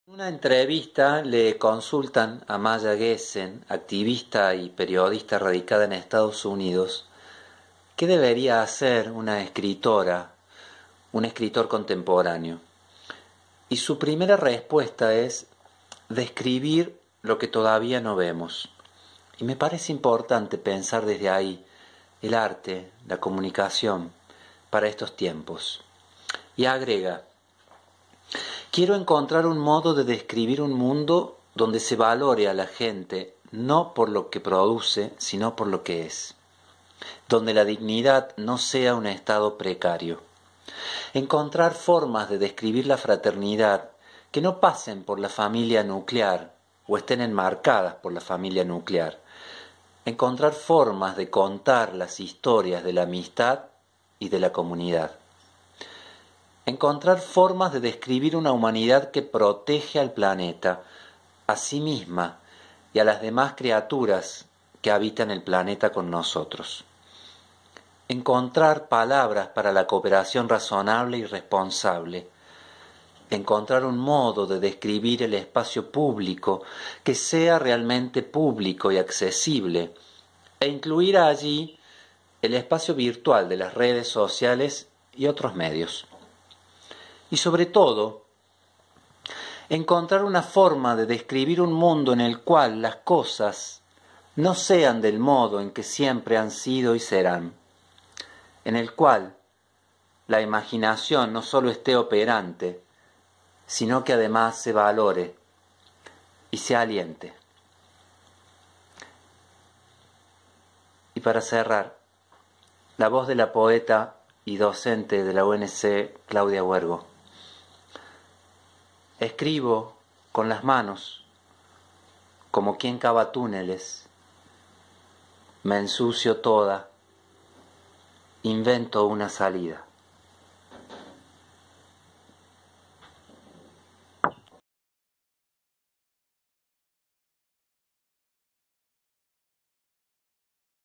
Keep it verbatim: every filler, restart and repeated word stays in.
En una entrevista le consultan a Maya Gessen, activista y periodista radicada en Estados Unidos, qué debería hacer una escritora, un escritor contemporáneo. Y su primera respuesta es describir lo que todavía no vemos. Y me parece importante pensar desde ahí el arte, la comunicación para estos tiempos. Y agrega: quiero encontrar un modo de describir un mundo donde se valore a la gente no por lo que produce, sino por lo que es. Donde la dignidad no sea un estado precario. Encontrar formas de describir la fraternidad que no pasen por la familia nuclear o estén enmarcadas por la familia nuclear. Encontrar formas de contar las historias de la amistad y de la comunidad. Encontrar formas de describir una humanidad que protege al planeta, a sí misma y a las demás criaturas que habitan el planeta con nosotros. Encontrar palabras para la cooperación razonable y responsable. Encontrar un modo de describir el espacio público que sea realmente público y accesible, e incluir allí el espacio virtual de las redes sociales y otros medios. Y sobre todo, encontrar una forma de describir un mundo en el cual las cosas no sean del modo en que siempre han sido y serán, en el cual la imaginación no solo esté operante, sino que además se valore y se aliente. Y para cerrar, la voz de la poeta y docente de la U N C, Claudia Huergo. Escribo con las manos, como quien cava túneles, me ensucio toda, invento una salida.